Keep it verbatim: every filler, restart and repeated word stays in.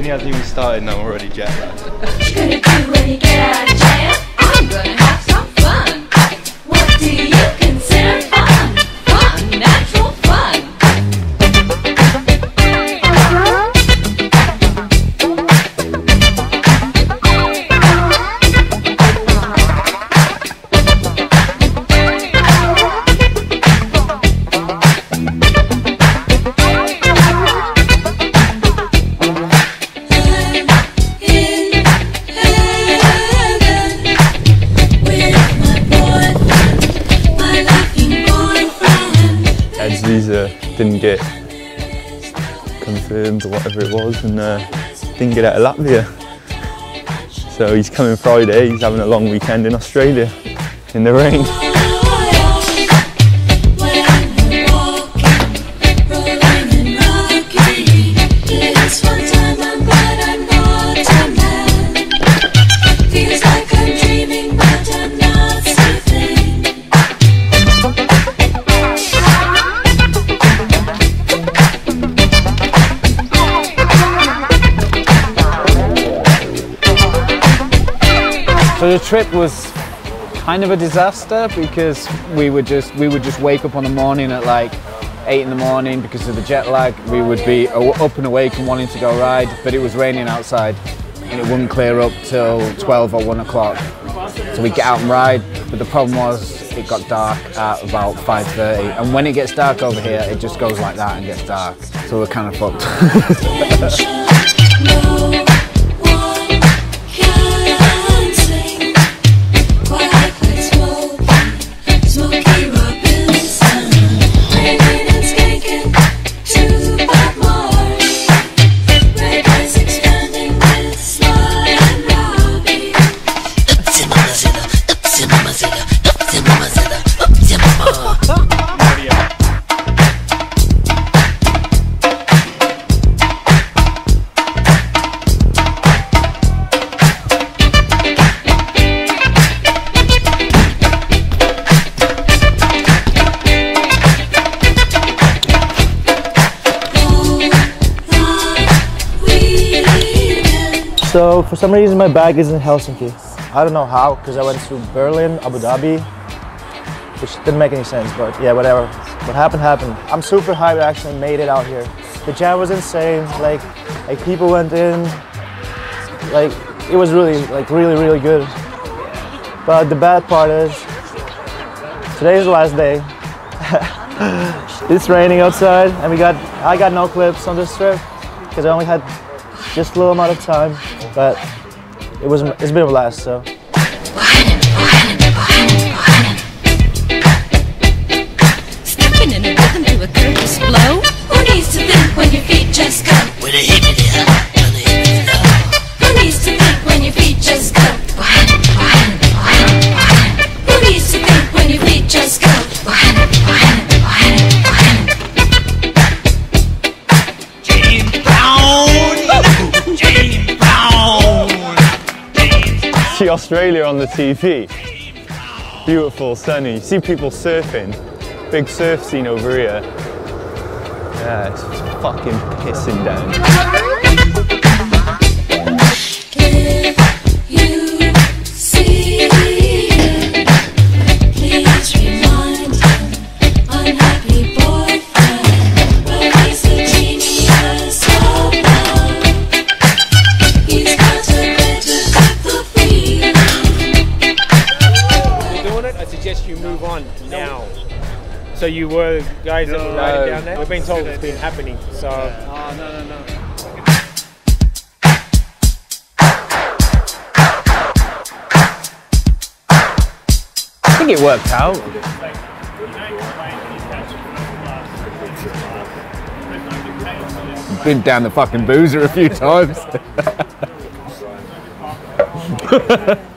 only hasn't even started and I'm already jet lagged. What you gonna do when you get out of jail? I'm gonna have some fun. What do you consider fun? Fun, natural fun. Visa didn't get confirmed or whatever it was, and uh, didn't get out of Latvia. So he's coming Friday, he's having a long weekend in Australia, in the rain. So the trip was kind of a disaster because we would just we would just wake up on the morning at like eight in the morning because of the jet lag. We would be up and awake and wanting to go ride, but it was raining outside and it wouldn't clear up till twelve or one o'clock. So we'd get out and ride, but the problem was it got dark at about five thirty, and when it gets dark over here it just goes like that and gets dark. So we're kind of fucked. So for some reason my bag is in Helsinki. I don't know how, because I went through Berlin, Abu Dhabi, which didn't make any sense, but yeah, whatever. What happened, happened. I'm super hyped I actually made it out here. The jam was insane, like, like people went in, like, it was really, like, really, really good. But the bad part is, today is the last day. It's raining outside, and we got, I got no clips on this trip, because I only had just a little amount of time, but it was, it's been a blast, so. Stepping in a rhythm to a curvous flow. Who needs to think when your feet just go? With a hippity hop, with a hippity hop. Who needs to think when your feet just go? Who needs to think when your feet just go? See Australia on the T V. Beautiful, sunny. You see people surfing. Big surf scene over here. Yeah, it's fucking pissing down. So you were guys that were riding down there? We've been told it's been happening, so... Oh, no, no, no. I think it worked out. Been down the fucking boozer a few times.